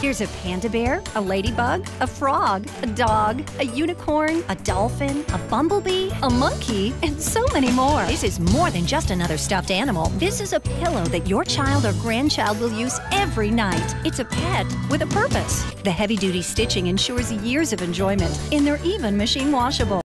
Here's a panda bear, a ladybug, a frog, a dog, a unicorn, a dolphin, a bumblebee, a monkey, and so many more. This is more than just another stuffed animal. This is a pillow that your child or grandchild will use every night. It's a pet with a purpose. The heavy-duty stitching ensures years of enjoyment, and they're even machine washable.